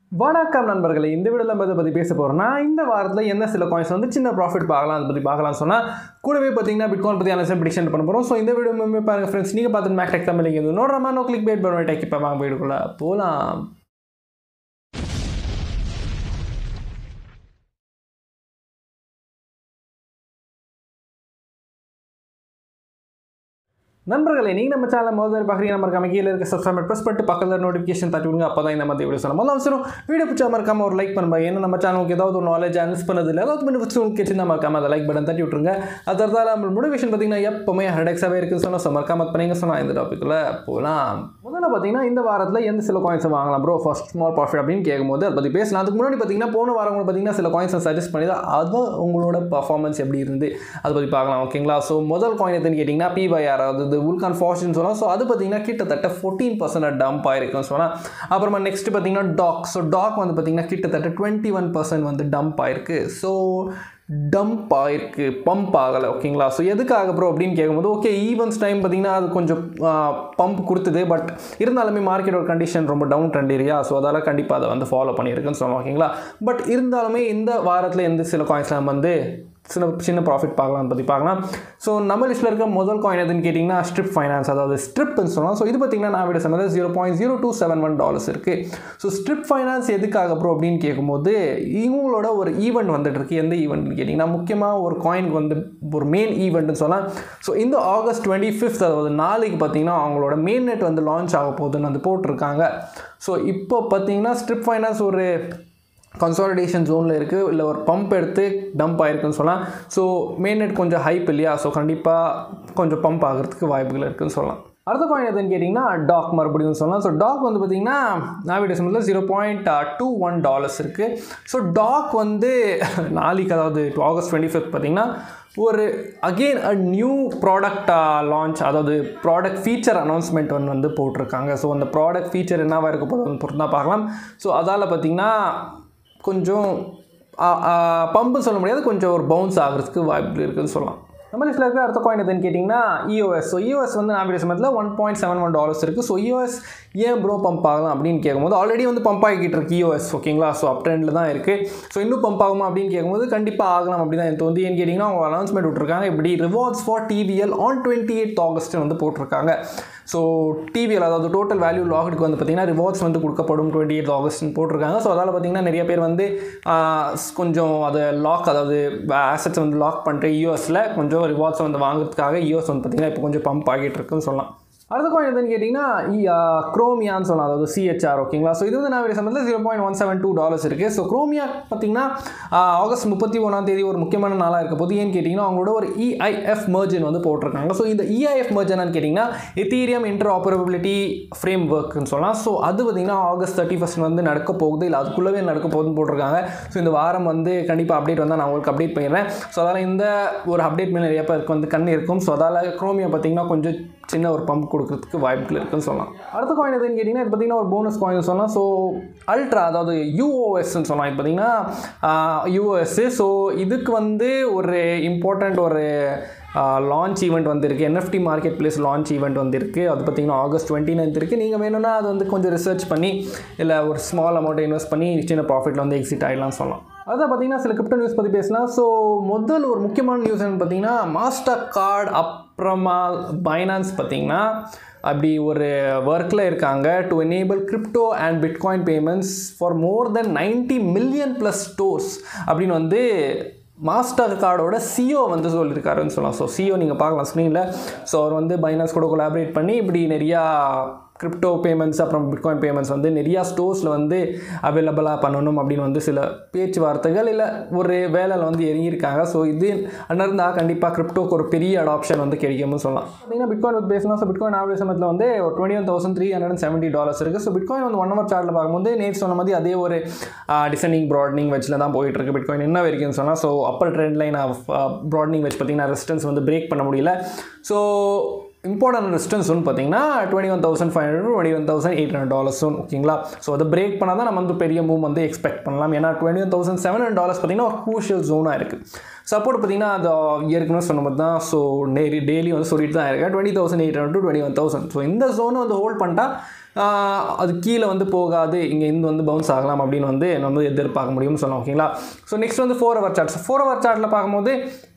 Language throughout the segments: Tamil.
Vanakkam Nanbargale, இந்த வீடியோல நம்ம பத்தி பேச போறோம்னா இந்த வாரத்துல என்ன சில காயின்ஸ் வந்து சின்ன ப்ராஃபிட் பார்க்கலாம் அத பத்தி பார்க்கலாம் சொன்னா கூடவே பாத்தீங்கன்னா பிட்காயின் பத்தி அனலைஸ் prediction பண்ண போறோம். சோ இந்த வீடியோ மேமே பாருங்க फ्रेंड्स, நீங்க பார்த்த mactechtamil இங்க நோட்றமா நோ கிளிக் பேட் பண்ணி டேக் இப்ப வாங்க வீடியோக்குள்ள போலாம். நண்பர்களே, நீங்க நம்ம சேனலை முதல்ல பார்க்குறீங்க, மறக்காம கீழே இருக்க சப்ஸ்கிரைப் பிரஸ் பண்ணிட்டு பக்கத்தில் நோட்டிஃபிகேஷன் தட்டி விடுங்க. அப்போ தான் இந்த மாதிரி வீடியோஸ் நம்ம அவசரம் வீடியோ பிடிச்சா மறக்காம ஒரு லைக் பண்ணுங்க. ஏன்னா நம்ம சேனலுக்கு ஏதாவது ஒரு நாலேஜ் அனலிஸ் பண்ணது இல்லை, ஏதாவது பெனிஃபிட்ஸ் உங்களுக்கு கேட்டுனா மறக்காம அதை லைக் பட்டன் தட்டி விட்டுருங்க. அதனால நம்ம மோட்டிவேஷன் பார்த்தீங்கன்னா எப்பவுமே 100xாகவே இருக்குன்னு சொன்னால் மறக்காம பண்ணீங்க சொன்னால் இந்த டாப்பிக்கில் போகலாம். முதல்ல பார்த்தீங்கன்னா இந்த வாரத்தில் எந்த சில காயின்ஸை வாங்கலாம் ப்ரோ ஃபர்ஸ்ட் ஸ்மால் ப்ராஃபிட் அப்படின்னு கேட்கும்போது அதை பற்றி பேசலாம். அதுக்கு முன்னாடி பார்த்தீங்கன்னா போன வாரம் கூட பார்த்தீங்கன்னா சில காயின்ஸை சஜஸ்ட் பண்ணி தான் அது உங்களோட பர்ஃபார்மன்ஸ் எப்படி இருந்து அதை பற்றி பார்க்கலாம். ஓகேங்களா? ஸோ முதல் காயின் எதுன்னு கேட்டிங்கன்னா PYR, அதாவது Vulcan Fortune. So அது பார்த்தீங்கன்னா கிட்டத்தட்ட 14% டம்ப் ஆயிருக்குன்னு சொன்னால். அப்புறமா நெக்ஸ்ட் பார்த்தீங்கன்னா டாக். ஸோ டாக் வந்து பார்த்தீங்கன்னா கிட்டத்தட்ட 21% வந்து டம்ப் ஆயிருக்கு. ஸோ டம்ப் ஆயிருக்கு, பம்ப் ஆகலை. ஓகேங்களா? ஸோ எதுக்காக ப்ரோ அப்படின்னு கேட்கும்போது ஓகே ஈவெண்ட்ஸ் டைம் பார்த்தீங்கன்னா அது கொஞ்சம் பம்ப் கொடுத்தது, பட் இருந்தாலுமே மார்க்கெட்டோட கண்டிஷன் ரொம்ப டவுன் ட்ரெண்ட் ஏரியா. ஸோ அதால் கண்டிப்பாக அதை வந்து ஃபாலோ பண்ணியிருக்குன்னு சொல்லுவோம். ஓகேங்களா? பட் இருந்தாலுமே இந்த வாரத்தில் எந்த சில காயின்ஸ்லாம் வந்து சின்ன ப்ராஃபிட் பார்க்கலாம் பற்றி பார்க்கலாம். ஸோ நம்ம லிஸ்ட்டில் இருக்க முதல் காயின் எதுன்னு கேட்டிங்கன்னா ஸ்ட்ரிப் ஃபைனான்ஸ், அதாவது ஸ்ட்ரிப்னு சொல்லலாம். ஸோ இது பார்த்திங்கன்னா நான் விட சம்மந்த $0.0271 இருக்குது. ஸோ ஸ்ட்ரிப் ஃபைனான்ஸ் எதுக்காக ப்ரோ அப்படின்னு கேட்கும்போது இவங்களோட ஒரு ஈவெண்ட் வந்துட்டு இருக்கு. எந்த ஈவெண்ட்னு கேட்டிங்கன்னா முக்கியமாக ஒரு காயினுக்கு வந்து ஒரு மெயின் ஈவெண்ட்னு சொல்லலாம். ஸோ இந்த August 25th, அதாவது நாளைக்கு பார்த்திங்கன்னா அவங்களோட மெயின் நெட் வந்து லான்ச் ஆக போகுதுன்னு வந்து போட்டிருக்காங்க. ஸோ இப்போ பார்த்திங்கன்னா ஸ்ட்ரிப் ஃபைனான்ஸ் ஒரு கன்சாலிடேஷன் ஜோனில் இருக்குது, இல்லை ஒரு பம்ப் எடுத்து டம்ப் ஆகிருக்குன்னு சொல்லலாம். ஸோ மெயின் நெட் கொஞ்சம் ஹைப் இல்லையா? ஸோ கண்டிப்பாக கொஞ்சம் பம்ப் ஆகிறதுக்கு வாய்ப்புகள் இருக்குதுன்னு சொல்லலாம். அடுத்த காயின் எதுன்னு கேட்டிங்கன்னா டாக் மறுபடியும் சொல்லலாம். ஸோ டாக் வந்து பார்த்திங்கன்னா நாவிட சம்பளத்தில் $0.21 இருக்குது. ஸோ டாக் வந்து நாளைக்கு, அதாவது August 25th பார்த்திங்கன்னா ஒரு again a new product launch, அதாவது ப்ராடக்ட் ஃபீச்சர் அனௌன்ஸ்மெண்ட் வந்து போட்டிருக்காங்க. ஸோ அந்த ப்ராடக்ட் ஃபீச்சர் என்னவாக இருக்க போதும் பொறுத்து தான் பார்க்கலாம். ஸோ அதால் பார்த்திங்கன்னா கொஞ்சம் பம்புன்னு சொல்ல முடியாது, கொஞ்சம் ஒரு பவுன்ஸ் ஆகிறதுக்கு வாய்ப்பு இருக்குதுன்னு சொல்லலாம். நம்ம லிஸ்ட்டில் இருக்கிற அடுத்த காயின் எதுன்னு கேட்டிங்கன்னா EOS. ஸோ EOS வந்து நான் வீடியோ சமயத்தில் $1.71 இருக்குது. ஸோ EOS ஏன் ப்ரோ பம்ப் ஆகலாம் அப்படின்னு கேட்கும்போது ஆல்ரெடி வந்து பம்ப் ஆகிக்கிட்டு இருக்கு EOS. ஓகேங்களா? ஸோ அப் ட்ரெண்டில் தான் இருக்குது. ஸோ இன்னும் பம்ப் ஆகுமா அப்படின்னு கேட்கும்போது கண்டிப்பாக ஆகலாம் அப்படி தான் எனக்கு வந்து. ஏன்னு கேட்டிங்கன்னா அவங்க அனௌன்ஸ்மெண்ட் விட்டுருக்காங்க, இப்படி rewards for TVL on 28th August வந்து போட்டிருக்காங்க. ஸோ TVL, அதாவது டோட்டல் வேல்யூ லாக்டுக்கு வந்து பார்த்திங்கன்னா ரிவார்ட்ஸ் வந்து கொடுக்கப்படும் 28th August போட்டிருக்காங்க. ஸோ அதால் பார்த்திங்கன்னா நிறைய பேர் வந்து கொஞ்சம் அதை லாக், அதாவது ஆசட்ஸ் வந்து லாக் பண்ணுற EOSல கொஞ்சம் ரிவார்ட்ஸ் வந்து வாங்குறதுக்காக EOS வந்து பார்த்திங்கன்னா இப்போ கொஞ்சம் பம்ப் ஆகிட்டு இருக்குன்னு சொல்லலாம். அடுத்த காயின் எதுன்னு கேட்டிங்கன்னா குரோமியான்னு சொல்லலாம், அதாவது CHR. ஓகேங்களா? ஸோ இது வந்து நான் சம்பளத்தில் $0.172 இருக்குது. ஸோ குரோமியா பார்த்திங்கன்னா August 31 ஒரு முக்கியமான நாளாக இருக்க போது. ஏன்னு கேட்டிங்கன்னா அவங்களோட ஒரு EIF மர்ஜன் வந்து போட்டிருக்காங்க. ஸோ இந்த EIF மர்ஜன் கேட்டிங்கன்னா எத்தீரியம் இன்டர்ஆப்பரபிலிட்டி ஃப்ரேம் ஒர்க்னு சொல்லலாம். ஸோ அது பார்த்திங்கன்னா August 31st வந்து நடக்க போகுது, இல்லை அதுக்குள்ளவே நடக்க போகுதுன்னு போட்டிருக்காங்க. ஸோ இந்த வாரம் வந்து கண்டிப்பாக அப்டேட் வந்தால் நான் உங்களுக்கு அப்டேட் பண்ணிடுறேன். ஸோ அதால் இந்த ஒரு அப்டேட் மேலே நிறைய பேருக்கு வந்து கண் இருக்கும். ஸோ அதால் குரோமியா பார்த்திங்கன்னா கொஞ்சம் சின்ன ஒரு பம்ப் கொடுக்கறதுக்கு வாய்ப்புகள் இருக்குன்னு சொல்லலாம். அடுத்த காயின் எதுன்னு கேட்டிங்கன்னா இது பார்த்திங்கன்னா ஒரு போனஸ் காயின் சொல்லலாம். ஸோ அல்ட்ரா, அதாவது UOSன்னு சொல்லலாம். இது பார்த்திங்கன்னா UOS. ஸோ இதுக்கு வந்து ஒரு இம்பார்ட்டண்ட் ஒரு லான்ச் ஈவெண்ட் வந்துருக்கு, NFT market place launch event வந்துருக்கு. அது பார்த்திங்கன்னா August 29th இருக்குது. நீங்கள் வேணும்னா அது வந்து கொஞ்சம் ரிசர்ச் பண்ணி இல்லை ஒரு ஸ்மால் அமௌண்ட்டை இன்வெஸ்ட் பண்ணி சின்ன ப்ராஃபிட்டில் வந்து எக்ஸிட் ஆகிடலாம் சொல்லலாம். அதான் பார்த்திங்கன்னா சில கிரிப்டோ நியூஸ் பற்றி பேசலாம். ஸோ முதல் ஒரு முக்கியமான நியூஸ் என்னன்னு பார்த்திங்கன்னா மாஸ்டர் கார்டு அப்புறமா பைனான்ஸ் பார்த்திங்கன்னா அப்படி ஒரு ஒர்க்கில் இருக்காங்க to enable crypto and bitcoin payments for more than 90 million+ stores அப்படின்னு வந்து மாஸ்டர் கார்டோட CEO வந்து சொல்லியிருக்காருன்னு சொல்லலாம். ஸோ CEO நீங்கள் பார்க்கலாம் ஸ்க்ரீனில். ஸோ அவர் வந்து பைனான்ஸ் கூட கொலாபரேட் பண்ணி இப்படி நிறையா கிரிப்டோ பேமெண்ட்ஸ் அப்புறம் பிட்காயின் பேமெண்ட்ஸ் வந்து நிறையா ஸ்டோர்ஸில் வந்து அவைலபிளாக பண்ணணும் அப்படின்னு வந்து சில பேச்சுவார்த்தைகள் இல்லை ஒரு வேலையில் வந்து இறங்கியிருக்காங்க. ஸோ இது இருந்தால் கண்டிப்பாக கிரிப்டோக்கு ஒரு பெரிய அடாப்ஷன் வந்து கிடைக்கும்னு சொல்லலாம். பார்த்தீங்கன்னா பிட்காயின் வந்து பேசணும். ஸோ பிட்காயின் ஆவரேஜ் சமயத்தில் வந்து ஒரு $21,370 இருக்குது. ஸோ பிட்காயின் வந்து 1 hour சார்ட்டில் பார்க்கும்போது நேற்று சொன்ன மாதிரி அதே ஒரு டிசைனிங் ப்ராட்னிங் வெச்சில் தான் போயிட்டு இருக்கு பிட்காயின் என்ன வரைக்கும்னு சொன்னால். So upper trend line of broadening wedge பார்த்திங்கன்னா ரெசிஸ்டன்ஸ் வந்து பிரேக் பண்ண முடியல. ஸோ இம்பார்ட்டன்ட் ரெசிஸ்டன்ஸ் ஒன்று பார்த்தீங்கன்னா $21,500 to $21,800. ஓகேங்களா? ஸோ அதை பிரேக் பண்ணால் தான் நம்ம வந்து பெரிய மூவ் வந்து எக்ஸ்பெக்ட் பண்ணலாம். ஏன்னா $21,700 பார்த்தீங்கன்னா ஒரு க்ரூஷியல் ஜோனாக இருக்குது. சப்போர்ட் பார்த்தீங்கன்னா அது ஏற்கனவே சொன்ன மாதிரி தான். ஸோ டெய்லி வந்து சொல்லிட்டு தான் இருக்கேன் 20,800 to 21,000. ஸோ இந்த ஜோனை வந்து ஹோல்ட் பண்ணிட்டா அது கீழே வந்து போகாது, இங்கே இருந்து வந்து பவுன்ஸ் ஆகலாம் அப்படின்னு வந்து நம்ம எதிர்பார்க்க முடியும்னு சொல்லலாம். ஓகேங்களா. ஸோ நெக்ஸ்ட் வந்து 4 hour சார்ட்ஸ். 4 hour சார்ட்டில் பார்க்கும்போது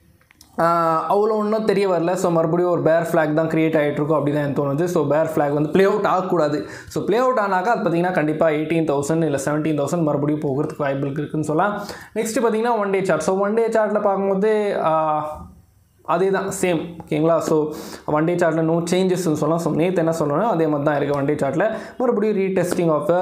அவ்வளோ ஒன்றும் தெரிய வரல. ஸோ மறுபடியும் ஒரு பேர் ஃப்ளாக் தான் க்ரியேட் ஆகிட்ருக்கும் அப்படி தான் எனக்கு தோணுது. ஸோ பேர் ஃப்ளாக் வந்து ப்ளே அவுட் ஆகக்கூடாது. ஸோ ப்ளே அவுட் ஆனாக்கா அது பார்த்திங்கன்னா கண்டிப்பாக 18,000 இல்லை 17,000 மறுபடியும் போகிறதுக்கு வாய்ப்பு இருக்குதுன்னு சொல்லலாம். நெக்ஸ்ட்டு பார்த்திங்கன்னா 1 day சார்ட். ஸோ 1 day சார்ட்டில் பார்க்கும்போது அதே தான் சேம். ஓகேங்களா. ஸோ 1 day சார்ட்டில் நோ சேஞ்சஸ்ன்னு சொல்லலாம். ஸோ நேற்று என்ன சொல்லணும் அதே மாதிரி தான் இருக்குது 1 day சார்ட்டில். மறுபடியும் ரீடெஸ்டிங் ஆஃப்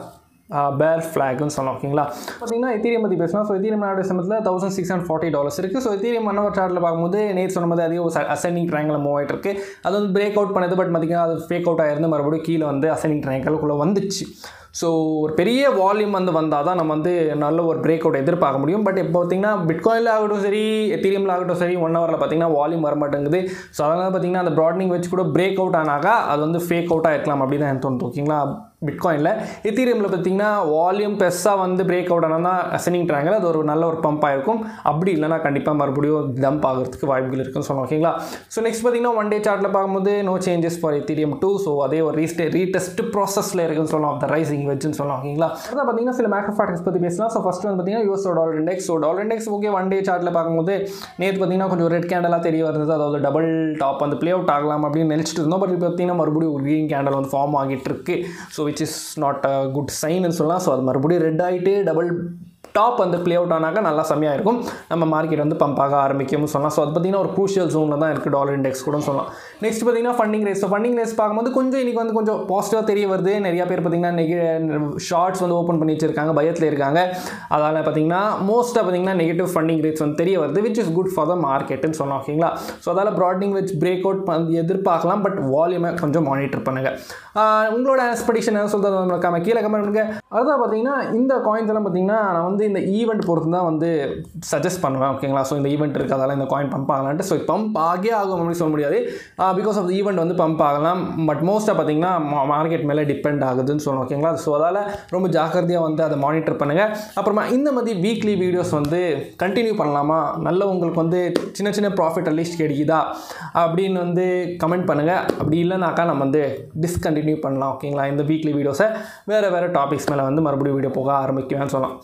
பேர் ஃப்ளாக்னு சொல்லலாம். ஓகேங்களா. பார்த்தீங்கன்னா எத்தீரியம் பற்றி பேசினா, ஸோ எத்தீரியம் நாடு சமயத்தில் $1,640 இருக்குது. ஸோ எத்தீரியம் 1 hour சார்ட்டில் பார்க்கும்போது நேற்று சொன்ன மாதிரி அதே ஒரு அசெண்டிங் ட்ரையாங்கில் மூவ் ஆகிட்டு இருக்குது. அது வந்து பிரேக் அவுட் பண்ணுது. பட் பார்த்திங்கன்னா அது ஃபேக் அவுட் ஆகிருந்து மறுபடியும் கீழே வந்து அசெண்டிங் ட்ரையாங்கிள்குள்ளே வந்துச்சு. ஸோ ஒரு பெரிய வால்யூம் வந்து வந்தால் தான் நம்ம வந்து நல்ல ஒரு பிரேக் அவுட் எதிர்பார்க்க முடியும். பட் இப்போ பார்த்திங்கன்னா பிட்காயினில் ஆகட்டும் சரி, எத்தீரியமில் ஆகட்டும் சரி, 1 hourல பார்த்திங்கன்னா வால்யூம் வர மாட்டேங்குது. ஸோ அதனால் பார்த்திங்கன்னா அந்த ப்ராட்னிங் வச்சு கூட பிரேக் அவுட் ஆனாக்கா அது வந்து ஃபேக் அவுட்டாக இருக்கலாம் அப்படி தான் எனக்கு தோணுது. ஓகேங்களா. பிட்காயினில் எத்தீரியமில் பார்த்திங்கன்னா வால்யூம் பெருசாக வந்து பிரேக் அவுட் ஆனால் தான் அசெண்டிங் ட்ரையாங்கிள் அது ஒரு நல்ல ஒரு பம்ப் ஆகிருக்கும். அப்படி இல்லைனா கண்டிப்பாக மறுபடியும் டம்ப் ஆகிறதுக்கு வாய்ப்புகள் இருக்குன்னு சொல்லலாம். ஓகேங்களா. ஸோ நெக்ஸ்ட் பார்த்திங்கன்னா 1 day சார்ட்டில் பார்க்கும்போது no changes for Ethereum 2. So அதே ஒரு ரீடெஸ்ட் ப்ராசஸில் இருக்குன்னு சொல்லலாம். த ரைசிங் வெஜ்னு சொல்லலாம். ஓகேங்களா. அதான் பார்த்திங்கன்னா சில மேக்ரோ ஃபேக்டர்ஸ் பற்றி பேசலாம். ஸோ ஃபஸ்ட்டு வந்து பார்த்திங்கன்னா US dollar index. So dollar index okay 1 day சார்ட்டில் பார்க்கும்போது நேற்று பார்த்திங்கன்னா கொஞ்சம் ரெட் கேண்டலாக தெரிய வருது. அதாவது டபுள் டாப் வந்து ப்ளே அவுட் ஆகலாம் அப்படின்னு நினச்சிட்டு இருந்தோம். பட் இப்போ பார்த்திங்கன்னா மறுபடியும் ஒரு க்ரீன் கேண்டல் வந்து ஃபார்ம் ஆகிட்டு இருக்கு. So which is not good சைன்னு சொல்லலாம். ஸோ அது மறுபடியும் ரெட் ஆகிட்டு டபுள் டாப் வந்து ப்ளே அவுட் ஆனாக்கா நல்லா செம்மையாக இருக்கும். நம்ம மார்க்கெட் வந்து பம்ப் ஆக ஆரம்பிக்கும்னு சொல்லலாம். ஸோ அது பார்த்திங்கன்னா ஒரு க்ரூஷியல் ஜோனில் தான் இருக்குது டாலர் இண்டெக்ஸ் கூட சொல்லலாம். நெக்ஸ்ட் பார்த்திங்கன்னா funding rates. So funding rates பார்க்கும்போது கொஞ்சம் இன்றைக்கி வந்து கொஞ்சம் பாசிட்டிவாக தெரிய வருது. நிறையா பேர் பார்த்திங்கன்னா ஷார்ட்ஸ் வந்து ஓப்பன் பண்ணி வச்சிருக்காங்க, பயத்தில் இருக்காங்க. அதனால் பார்த்திங்கன்னா மோஸ்ட்டாக பார்த்திங்கன்னா நெகட்டிவ் ஃபண்டிங் ரேட்ஸ் வந்து தெரிய வருது, which is good for the மார்க்கெட்டுன்னு சொல்லலாம். ஓகேங்களா. ஸோ அதால் ப்ராட்னிங் வச்சு பிரேக் அவுட் வந்து எதிர்பார்க்கலாம். பட் வால்யூமை கொஞ்சம் மானிட்டர் பண்ணுங்கள். உங்களோட எக்ஸ்பெக்டேஷன் என்ன சொல்கிறது கீழே கமெண்ட் பண்ணுங்கள். அதுதான் பார்த்திங்கன்னா இந்த காயின்ஸ் எல்லாம் பார்த்திங்கன்னா நான் வந்து இந்த ஈவெண்ட் பொறுத்து தான் வந்து சஜஸ்ட் பண்ணுவேன். ஓகேங்களா. ஸோ இந்த ஈவெண்ட் இருக்கிறதால இந்த காயின் பம்ப் ஆகலான்ட்டு. ஸோ பம்ப் ஆகே ஆகும் அப்படின்னு சொல்ல முடியாது. பிகாஸ் ஆஃப் த ஈவெண்ட் வந்து பம்ப் ஆகலாம். பட் மோஸ்ட்டாக பார்த்திங்கன்னா மார்க்கெட் மேலே டிபெண்ட் ஆகுதுன்னு சொல்லணும். ஓகேங்களா. ஸோ அதால் ரொம்ப ஜாக்கிரதையாக வந்து அதை மானிட்டர் பண்ணுங்கள். அப்புறமா இந்த மாதிரி வீக்லி வீடியோஸ் வந்து கண்டினியூ பண்ணலாமா, நல்ல உங்களுக்கு வந்து சின்ன சின்ன ப்ராஃபிட் அட்லீஸ்ட் கிடைக்குதா அப்படின்னு வந்து கமெண்ட் பண்ணுங்கள். அப்படி இல்லைனாக்கா நம்ம வந்து டிஸ்கண்டினியூ பண்ணலாம். ஓகேங்களா. இந்த வீக்லி வீடியோஸை வேறு டாபிக்ஸ் மேலே வந்து மறுபடியும் வீடியோ போக ஆரம்பிக்குவேன்னு சொல்லலாம்.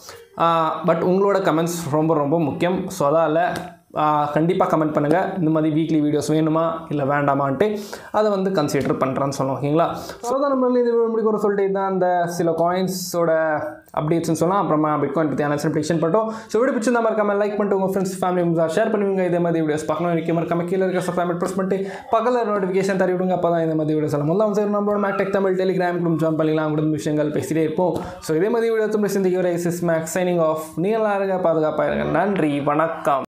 பட் உங்களோட கமெண்ட்ஸ் ரொம்ப ரொம்ப முக்கியம். ஸோ அதால் கண்டிப்பாக கமெண்ட் பண்ணுங்கள். இந்த மாதிரி வீக்லி வீடியோஸ் வேணுமா இல்லை வேண்டாமான்ட்டு அதை வந்து கன்சிடர் பண்ணுறேன்னு சொல்லலாம். ஓகேங்களா. ஸோ தான் நம்ம இந்த முடிக்க ஒரு சொல்லிட்டு தான் அந்த சில காயின்ஸோட அப்டேட்ஸ்னு சொல்லலாம். அப்புறமா பிட்காயின் பற்றி அனலைஸ் ப்ரெடிக்ஷன் பண்ணிட்டோம். ஸோ வீடியோ பிடிச்சிருந்தா மறக்காம லைக் பண்ணிட்டு உங்கள் ஃப்ரெண்ட்ஸ் ஃபேமிலி மெம்பர்ஸ் ஷேர் பண்ணுவீங்க. இதே மாதிரி வீடியோஸ் பார்க்கணும் நிற்க மறக்காம கீழே இருக்க சப்ஸ்கிரைப் ப்ரெஸ் பண்ணிட்டு பக்கத்தில் நோட்டிஃபிகேஷன் தர விடுங்க. அப்போ தான் இந்த மாதிரி வீடியோஸ் எல்லாம் முதல்ல சரி நம்மளோட mactechtamil டெலிகிராம் குரூப் ஜாயின் பண்ணிக்கலாம். கூட விஷயங்கள் பேசிட்டே இருப்போம். ஸோ இதே மாதிரி வீடியோ திரும்ப சிந்திக்க வரை இஸ் மேக் சைனிங் ஆஃப். நீங்களாக இருங்க, பாதுகாப்பாக இருங்க. நன்றி, வணக்கம்.